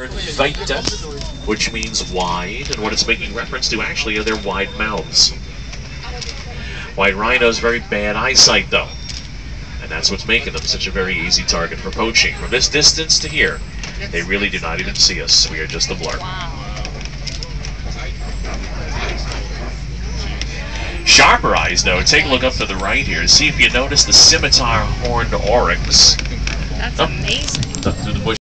Weite, which means wide, and what it's making reference to actually are their wide mouths. White rhinos very bad eyesight though, and that's what's making them such a very easy target for poaching. From this distance to here, they really do not even see us. We are just a blur. Sharper eyes though, take a look up to the right here. See if you notice the scimitar horned oryx. That's amazing. Up through the bush.